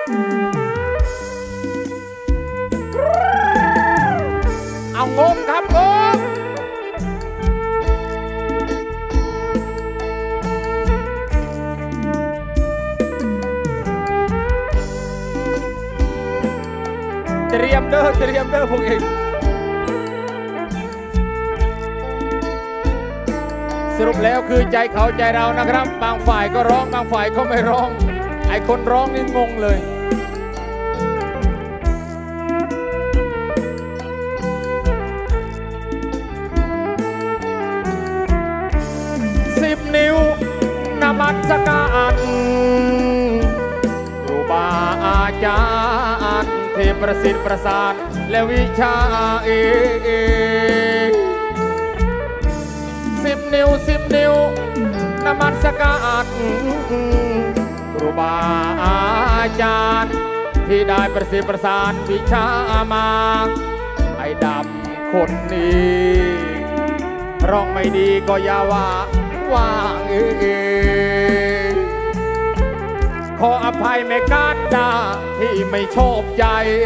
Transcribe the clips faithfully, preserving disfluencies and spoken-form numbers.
เอางงครับงงเตรียมเด้อเตรียมเด้อพวกเองสรุปแล้วคือใจเขาใจเรานะครับบางฝ่ายก็ร้องบางฝ่ายก็ไม่ร้องไอ้คนร้องนี่งงเลยสิบนิ้วนมัสการครูบาอาจารย์ที่ประสิทธิ์ประสานและวิชาเอกสิบนิ้วสิบนิ้วนมัสการครูบาอาจารย์ที่ได้ประสิทธิ์ประสานวิชามาไอ้ดำคนนี้ร้องไม่ดีก็อย่าว่าว่าเองขออภัยแม่การดาที่ไม่ชอบใจ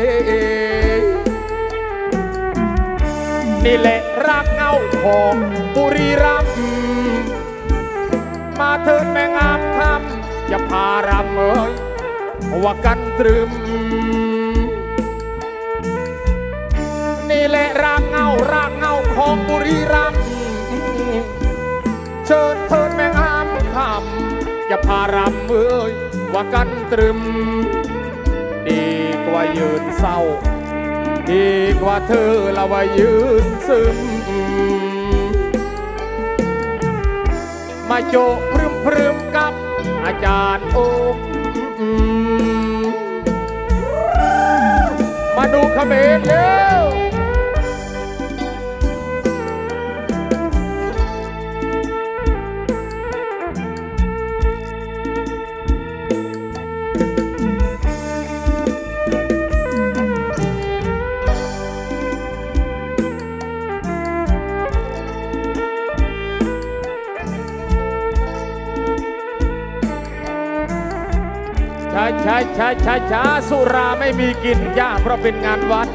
นี่แหละรักเงาของบุรีรัมย์มาเถิดแม่งามคำอย่าพารำเอ้ยว่ากันตรึมนี่แหละรักเงารักเงาของบุรีรัมย์เชิญเถิดแม่งามคำอย่าพารำเอ้ยว่ากันตรึมดีกว่ายืนเศร้าดีกว่าเธอละว่ายืนซึมมาโจพรึมพรึมกับอาจารย์โอมมาดูเขมรเร็วช้าช้าช้าช้าช้าสุราไม่มีกินยากเพราะเป็นงานวัด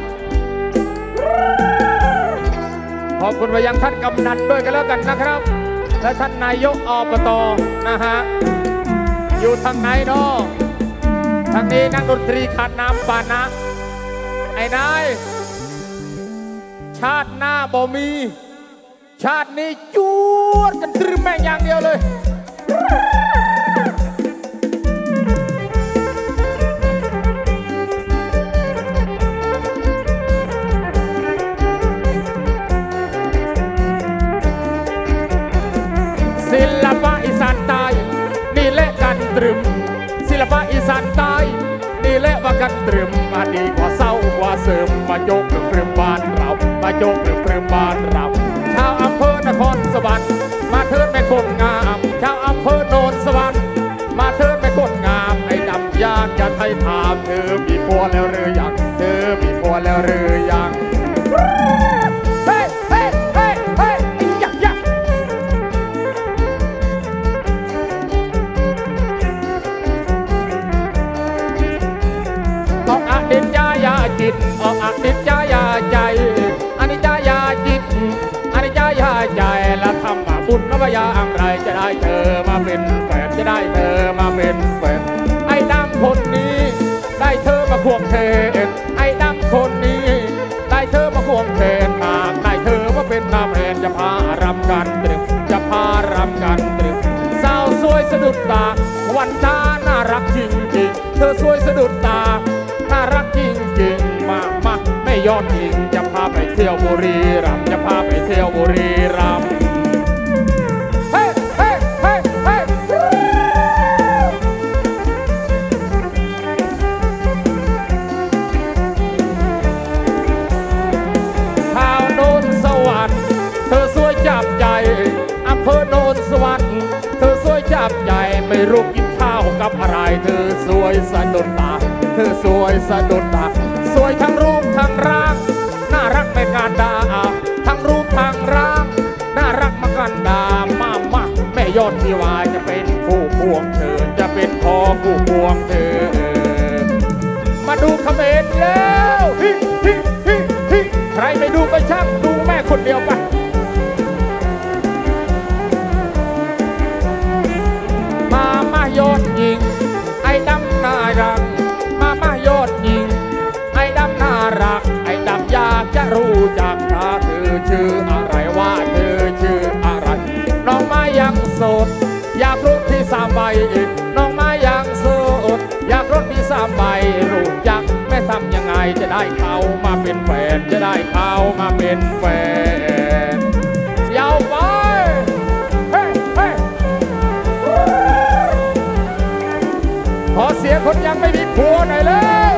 ขอบคุณไปยังท่านกำนันด้วยกันแล้วกันนะครับและท่านนายกอบตนะฮะอยู่ทางไหนเนาะทางนี้นักดนตรีขาดน้ำปานะไอ้นายชาติหน้าบ่มีชาตินี้จวดกันตรึมแม่งอย่างเดียวเลยศิลปะอีสานใต้นี่แหละกันตรึมศิลปะอีสานใต้นี่แหละว่ากันตรึมมาดีกว่าเศร้ากว่าเสริมมาโยกเริ่มบ้านเรามาโยกเริ่มบ้านเราชาวอำเภอนครสวรรค์มาเถิดแม่คนงามชาวอำเภอโนนสวรรค์มาเถิดแม่คนงามไอ้ดำยานอย่าไทยถามเธอมีผัวแล้วหรือยังเธอมีผัวแล้วหรือยังอนิจจายาจิตออกอนิจจายาใจอนิจจายาจิตอนิจจายาใจและทำบาปบุญแล้วอย่างไรจะได้เธอมาเป็นแฟนจะได้เธอมาเป็นแฟนไอ้ดำคนนี้ได้เธอมาควงเทนไอ้ดำคนนี้ได้เธอมาควงเทนหากได้เธอมาเป็นน้ำแทนจะพารำกันตรึมจะพารำกันตรึมสาวสวยสะดุดตาวันตาน่ารักจริงจริงเธอสวยสะดุดตาน่ารักจริงๆมามาไม่ยอดยิงจะพาไปเที่ยวบุรีรัมย์จะพาไปเที่ยวบุรีรัมย์เฮ้เฮ้เฮ้เฮ้ข่าวโนนสวรรค์เธอสวยจับใจอำเภอโนนสวรรค์เธอสวยจับใจไม่รู้กินข้าวกับอะไรเธอสวยสะดุดตาเธอสวยสะดุดตาสวยทั้งรูปทั้งร่างน่ารักไม่การดาทั้งรูปทั้งร่างน่ารักมากันดามามาแม่ยอดที่ว่าจะเป็นผู้พวงเธอจะเป็นพ่อผู้พวงเธอดูเขมรแล้วฮิฮิฮิฮิใครไม่ดูก็ช่างดูแม่คนเดียวไปมามายอดยิงไอ้ดำน่ารักมามายอดยิงไอ้ดำน่ารักไอ้ดำอยากจะรู้จักถ้าเธอชื่ออะไรว่าเธอชื่ออะไรน้องมายังโสดอยากรู้ที่สามใบน้องมายังโสดอยากรู้ที่สามใบรู้จักแม่ทำยังไงจะได้เขามาเป็นแฟนจะได้เขามาเป็นแฟนยาวไปเฮ้เฮ้ขอเสียคนยังไม่มีผัวหน่อยเลย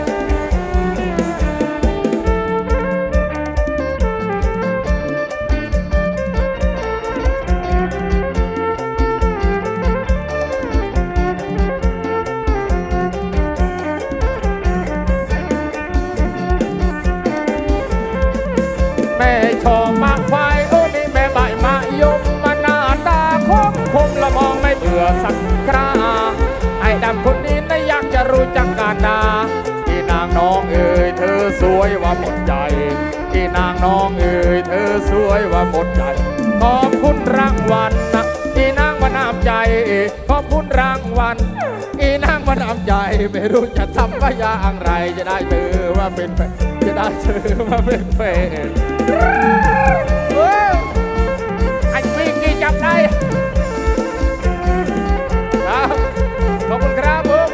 แม่ชอบมากไฟโอ้นี่แม่ใบมายมมาหน้าตาคมคมละมองไม่เบื่อสักคราไอ้ดำคนนี้น่าอยากจะรู้จักการดาที่นางน้องเอ๋ยเธอสวยว่าหมดใจที่นางน้องเอ๋ยเธอสวยว่าหมดใจขอบคุณรางวัลนะที่นางมาน้ำใจขอบคุณรางวัลที่นางมาน้ำใจไม่รู้จะทำว่าอย่างไรจะได้เธอว่าเป็นแฟนจะได้เธอมาเป็นแฟนไอ้พี่กี่จับได้ครับขอบคุณครับผม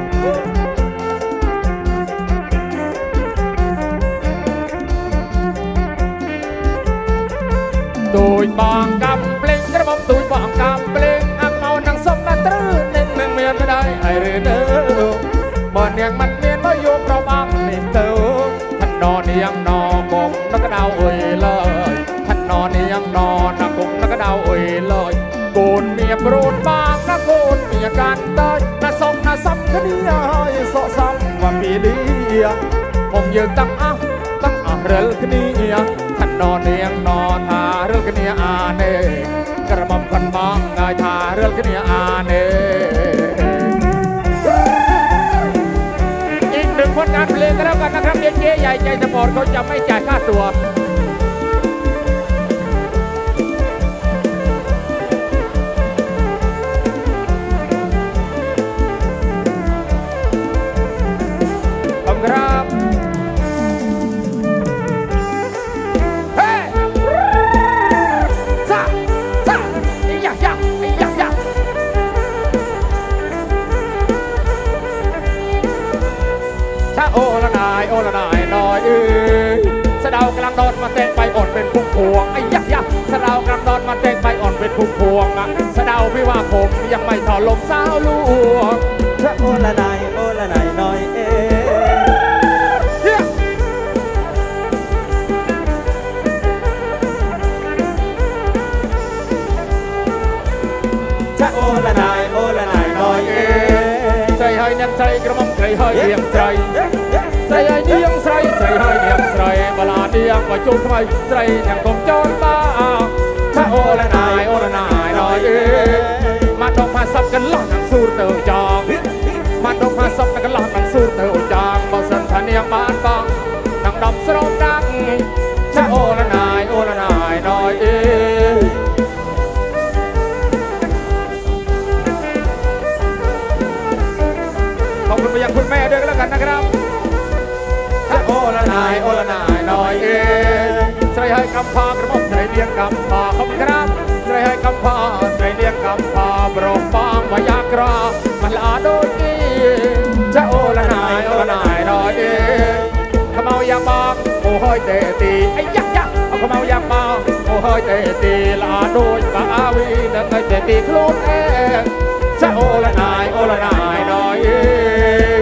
ตูยบางกำเปล่งกระบอกตูยบางกำเปล่งอักเมานังสมนันตรึหนึ่งหนึ่งเมียนไม่ได้ไอ้เรื่องเดิมบ่เนียงมันเมียนว่าโยกเราบางนี่เติมท่านนอนเนียงนอกงนักดาวเอ่ยเลยท่านนอนเนียงนอนนักงนักดาวเอ่ยเลยโกนเมียโปรดบางนักโกนเมียกันได้น่าสมน่าซ้ำกันนี่ให้โซซ้ำว่ามีเลี้ยงผมยืนตั้งอ่ะตั้งอ่ะเรื่องกันนี่ท่านนอนเนียงนอนทาเรื่องกันนี่อาเน่กระหม่อมกันบ้างนายทาเรื่องกันนี่อาเน่อีกหนึ่งผลงานเพลงก็แล้วกันนะครับเจ๊ใหญ่ใจสปอร์ตเขาจะไม่จ่ายค่าตัวขอบคุณครับเฮ้ซ่าซ่าอีหยักยักอีหยักยักถ้าโอละนายโอละนายน้อยเอ้ยสะเดากำลังโดนมาเตะไปอ่อนเป็นพุ่งพวงไอ้ยักยักสะเดากำลังโดนมาเตะไปอ่อนเป็นพุ่งพวงอ่ะสะเดาพี่ว่าผมยังไม่ถอดลมสาวลูกถ้าโอละนายโอละนายน้อยเอ้ยถ้าโอละนายโอละนายน้อยเอ้ยใจให้เนียงใจกระหม่อมใจให้เนียงใจใจให้เนียงใจใจให้เนียงใจบลาเนียงว่าจุกทำไมใจเนียงคงจอนตาถ้าโอละนายโอละนายน้อยเอ้ยมาดอกมาซับกันหลอกหนังสูดเตอจองมาดอกมาซับกันหลอกหนังสูดเตอจองบ่สันทาเนียงบ้านบองหนังดำสโลมดังถ้าโอละนายโอละนายน้อยเอ้ยขอบคุณไปยังคุณแม่ด้วยกันแล้วกันนะครับถ้าโอละนายโอละนายน้อยเอ้ยใส่ให้กำพากระหม่อมใจเลี้ยงกำพาขอบคุณครับใส่ให้กำพาใจเลี้ยงกำพาโปรบางวายากรามันลาโดยดีถ้าโอละนายโอละนายน้อยเอ้ยขมายางบางโอ้ห้อยเตตีไอ้ยักยักเอาขมายางบางโอ้ห้อยเตตีลาโดยบาวีนักไอ้เตตีโคลนเองถ้าโอละนายโอละนายน้อยเอ้ย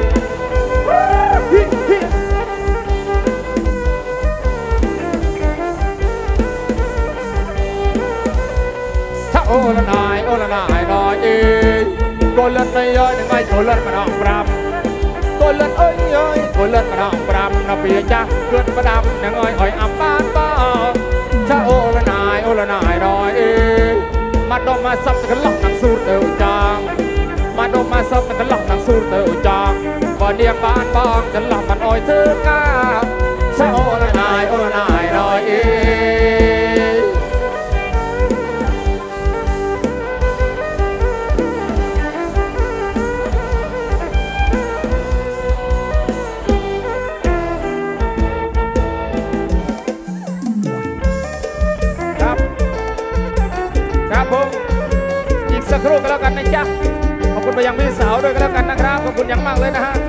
ถ้าโอละนายโอละนายน้อยเอ้ยโกเลิศไม่ย่อยหนึ่งไม่โกเลิศมาดองปรำโกเลิศเอ้ยเอ้ยโกเลิศมาดองปรำนับเปียจ้าเกิดประดำหนึ่งอ้อยอ้อยอับบ้านบ้าถ้าโอละนายโอละนายน้อยเอ้ยมาดองมาซับกันหลอกหนังสูดเตวจางมาดองมาซับกันหลอกหนังสูดเตวจางวันนี้ยงบ้านบองจะหลับมันอ้อยถึงกาเศร้าละนายโอละนายน้อยเอครับครับผมอีกสักครู่ก็แล้วกันนะจ๊ะขอบคุณไปยังพี่สาวด้วยก็แล้วกันนะครับขอบคุณอย่างมากเลยนะฮะ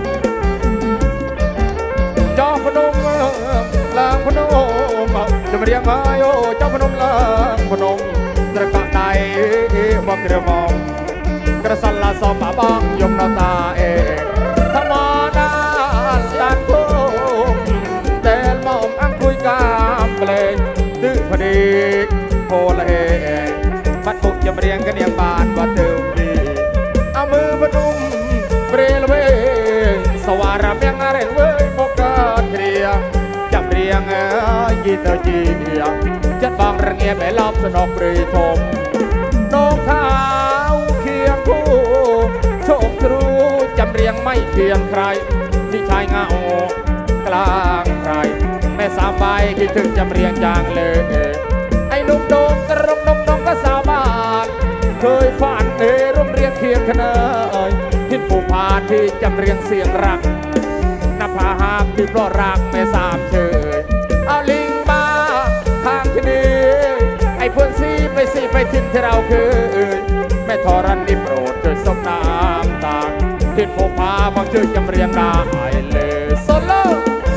จอมพนมลางพนมจะมาเรียงไม้โอ้เจ้าพนมลางพนมตะกะไดบอกเรือมองกระสันลาสอมบางยมนาตาเอกธรรมนาสตันโคเดลมอมอังคุยกามเปลงตื้อพดีโพลเอบัดปุกจะมาเรียงกันเนียงบานว่าเติมดีเอามือพนมเปรลเวสวาระเมียงอะไรเว้ยพกกันเรียงจับเรียงยีเตอร์จีจัดบางระเงียบแม่ลอบสนอกปรีชมน้องขาวเคียงคู่โชคทรูจำเรียงไม่เคียงใครที่ชายเงากลางใครแม่สามใบคิดถึงจำเรียงจางเลยไอ้นุ่มโดงกระรมนมนมก็สาวบ้านเคยฝันเอร่มเรียงเคียงขนายทิศผู้พาที่จำเรียงเสียงรักนภาหากที่เพราะรักแม่สามเชยเอาลิงมาทางที่นี่ไอ้เพื่อนซีไปซีไปทิ้งที่เราเคยแม่ทอรันนี่โปรดเกิดสมน้ำตาทิศผู้พาฟังชื่อจำเรียงได้เลยโซโล่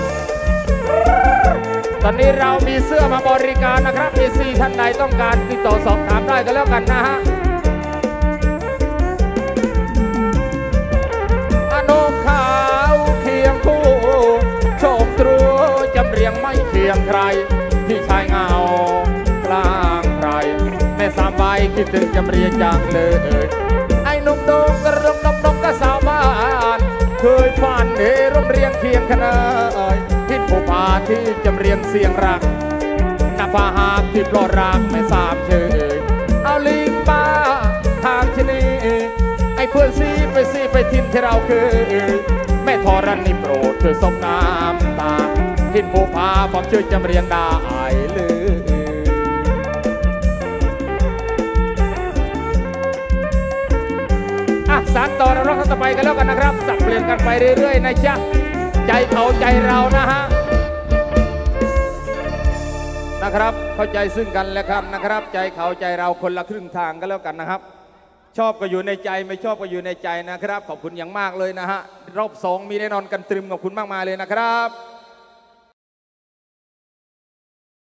ตอนนี้เรามีเสื้อมาบริการนะครับมีซีท่านใดต้องการติดต่อสอบถามได้ก็แล้วกันนะฮะอนมขาวเคียงคู่โชคตรูจำเรียงไม่เคียงใครที่ชายเงากลางใครแม่สามใบคิดถึงจำเรียงจางเลยไอ้นุ่มโดงกระรมนมนมก็สาวบ้านเคยฝันเอร่มเรียงเคียงขนายทิศผู้พาที่จำเรียงเสียงรักนภาหากที่เพราะรักแม่สามเชยเอาลิงมาทางที่นี่ไอ้เพื่อนซีไปซีไปทิ้งที่เราเคยแม่ทอรันนี่โปรดช่วยสมน้ำตาทิศผู้พาความช่วยจำเรียงได้เลยอ่ะสารต่อเราเราต่อไปกันแล้วกันนะครับสับเปลี่ยนกันไปเรื่อยๆนะจ๊ะใจเขาใจเรานะฮะนะครับเข้าใจซึ่งกันและกันนะครับใจเขาใจเราคนละครึ่งทางกันแล้วกันนะครับชอบก็อยู่ในใจไม่ชอบก็อยู่ในใจนะครับขอบคุณอย่างมากเลยนะฮะรอบสองมีแน่นอนกันตรึมขอบคุณมากมายเลยนะครับ